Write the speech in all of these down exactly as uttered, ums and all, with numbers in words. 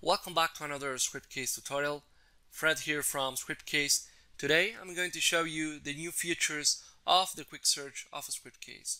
Welcome back to another Scriptcase tutorial. Fred here from Scriptcase. Today I'm going to show you the new features of the quick search of a Scriptcase.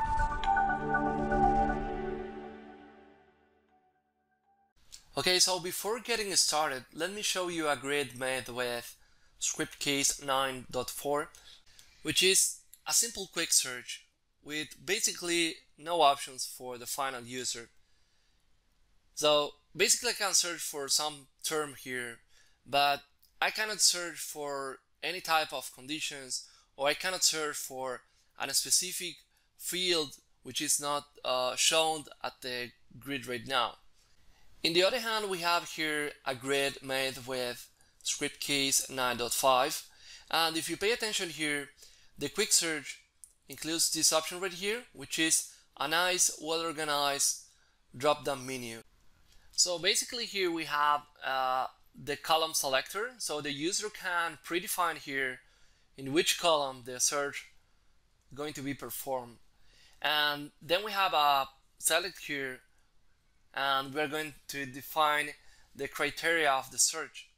Okay, so before getting started, let me show you a grid made with Scriptcase nine point four, which is a simple quick search with basically no options for the final user. So basically I can search for some term here, but I cannot search for any type of conditions, or I cannot search for a specific field which is not uh, shown at the grid right now. In the other hand, we have here a grid made with Scriptcase nine point five, and if you pay attention here, the quick search includes this option right here, which is a nice, well-organized drop-down menu. So basically here we have uh, the column selector, so the user can predefine here in which column the search is going to be performed. And then we have a select here, and we're going to define the criteria of the search.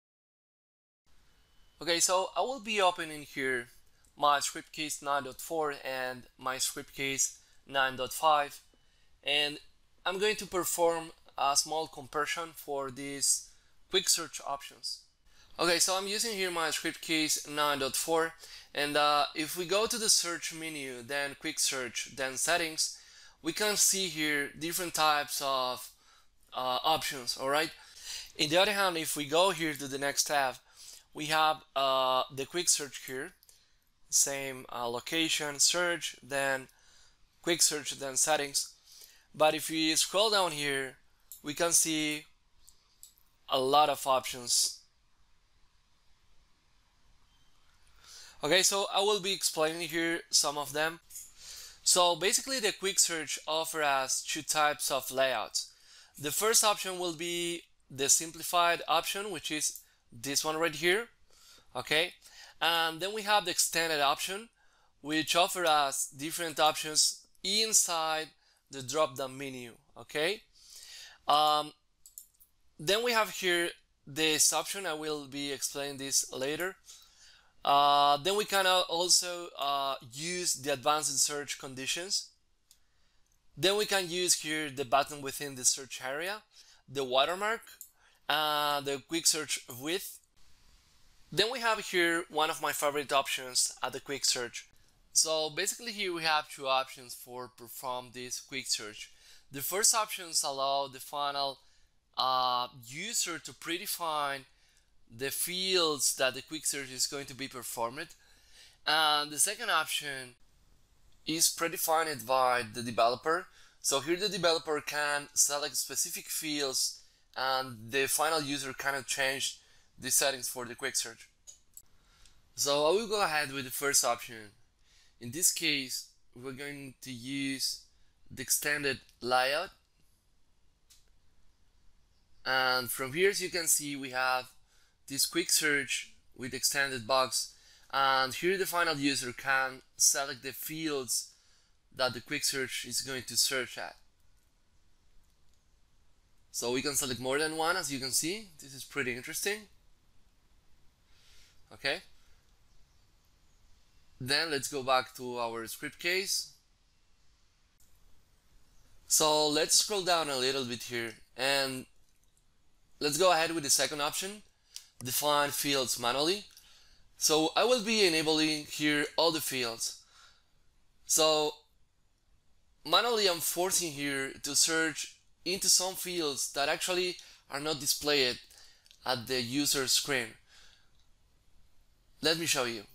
Okay, so I will be opening here my Scriptcase nine point four and my Scriptcase nine point five, and I'm going to perform a small comparison for these quick search options. Okay, so I'm using here my Scriptcase nine point four, and uh, if we go to the search menu, then quick search, then settings, we can see here different types of uh, options. All right. In the other hand, if we go here to the next tab, we have uh, the quick search here, same uh, location search, then quick search, then settings. But if we scroll down here, we can see a lot of options. Okay, so I will be explaining here some of them. So basically the quick search offers us two types of layouts. The first option will be the simplified option, which is this one right here. Okay, and then we have the extended option, which offers us different options inside the drop-down menu. Okay. Um, then we have here this option. I will be explaining this later. Uh, then we can also uh, use the advanced search conditions. Then we can use here the button within the search area, the watermark, and the quick search width. Then we have here one of my favorite options at the quick search. So basically here we have two options for perform this quick search. The first options allow the final uh, user to predefine the fields that the quick search is going to be performed, and the second option is predefined by the developer. So here the developer can select specific fields, and the final user cannot change the settings for the quick search. So I will go ahead with the first option. In this case, we're going to use the extended layout, and from here, as you can see, we have this quick search with extended box, and here the final user can select the fields that the quick search is going to search at. So we can select more than one, as you can see. This is pretty interesting. Okay, then let's go back to our Scriptcase. So let's scroll down a little bit here, and let's go ahead with the second option, define fields manually. So I will be enabling here all the fields. So manually I'm forcing here to search into some fields that actually are not displayed at the user screen. Let me show you.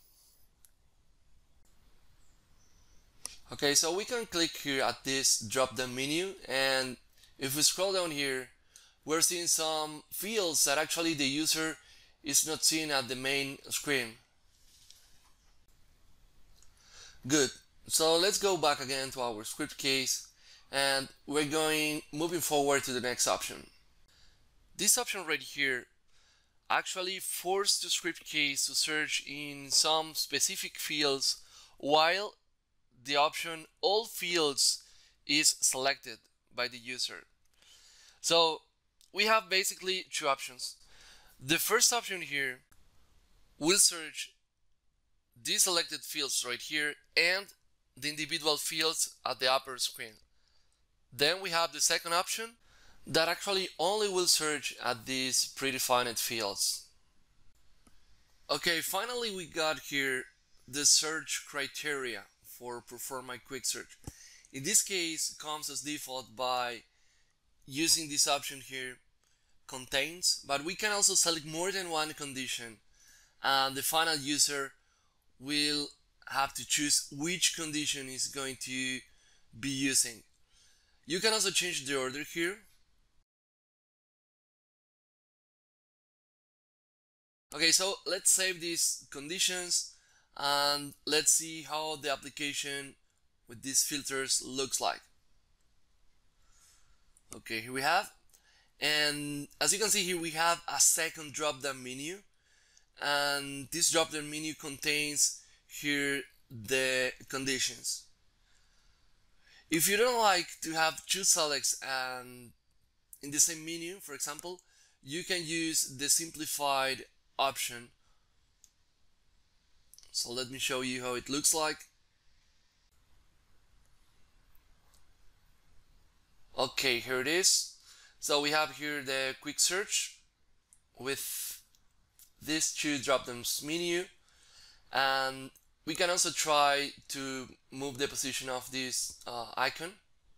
Okay, so we can click here at this drop-down menu, and if we scroll down here, we're seeing some fields that actually the user is not seeing at the main screen. Good. So let's go back again to our Scriptcase, and we're going moving forward to the next option. This option right here actually forced the Scriptcase to search in some specific fields while the option all fields is selected by the user. So we have basically two options. The first option here will search these selected fields right here and the individual fields at the upper screen. Then we have the second option that actually only will search at these predefined fields. Okay, finally we got here the search criteria for Perform My Quick Search. In this case, it comes as default by using this option here, contains, but we can also select more than one condition, and the final user will have to choose which condition is going to be using. You can also change the order here. Okay, so let's save these conditions and let's see how the application with these filters looks like. Okay, here we have, and as you can see here we have a second drop down menu, and this drop down menu contains here the conditions. If you don't like to have two selects and in the same menu, for example, you can use the simplified option. So let me show you how it looks like. Okay, here it is. So we have here the quick search with these two drop-downs menu, and we can also try to move the position of this uh, icon.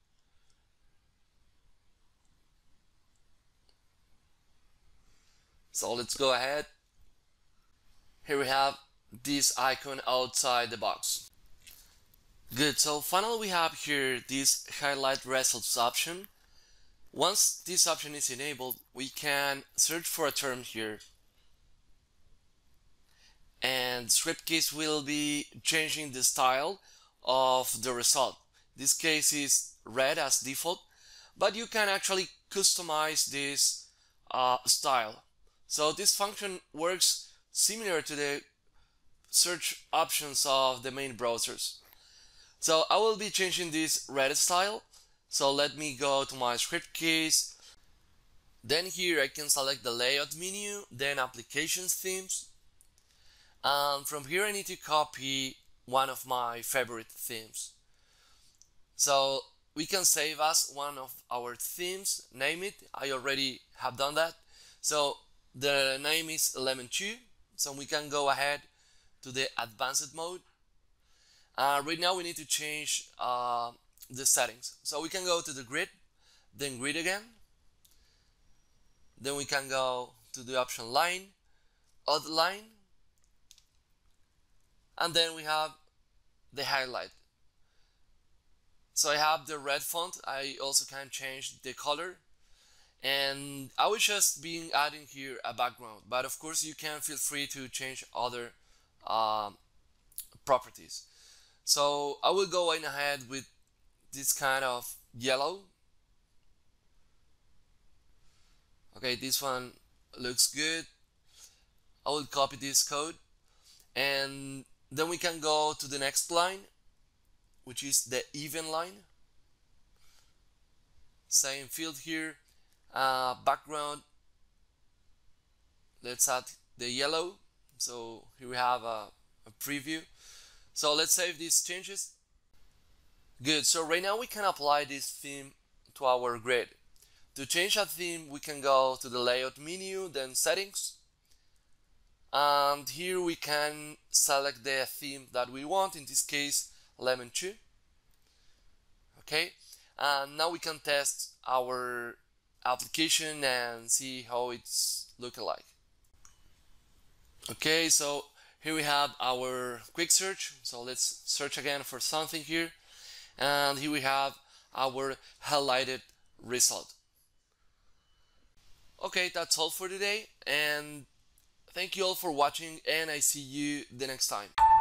So let's go ahead. Here we have this icon outside the box. Good, so finally we have here this highlight results option. Once this option is enabled, we can search for a term here, and Scriptcase will be changing the style of the result. This case is red as default, but you can actually customize this uh, style. So this function works similar to the search options of the main browsers. So I will be changing this red style. So let me go to my Scriptcase. Then here I can select the layout menu, then applications themes. And from here I need to copy one of my favorite themes. So we can save as one of our themes, name it. I already have done that. So the name is Lemon two. So we can go ahead to the advanced mode. Uh, right now we need to change uh, the settings. So we can go to the grid, then grid again. Then we can go to the option line, odd line, and then we have the highlight. So I have the red font. I also can change the color, and I will just be adding here a background, but of course you can feel free to change other um, properties. So I will go in ahead with this kind of yellow. Okay, this one looks good. I will copy this code, and then we can go to the next line, which is the even line. Same field here, uh, background. Let's add the yellow. So here we have a, a preview. So let's save these changes. Good, so right now we can apply this theme to our grid. To change a theme, we can go to the layout menu, then settings. And here we can select the theme that we want, in this case, Lemon two. Okay, and now we can test our application and see how it's looking like. Okay, so here we have our quick search. So let's search again for something here. And here we have our highlighted result. Okay, that's all for today. And thank you all for watching, and I see you the next time.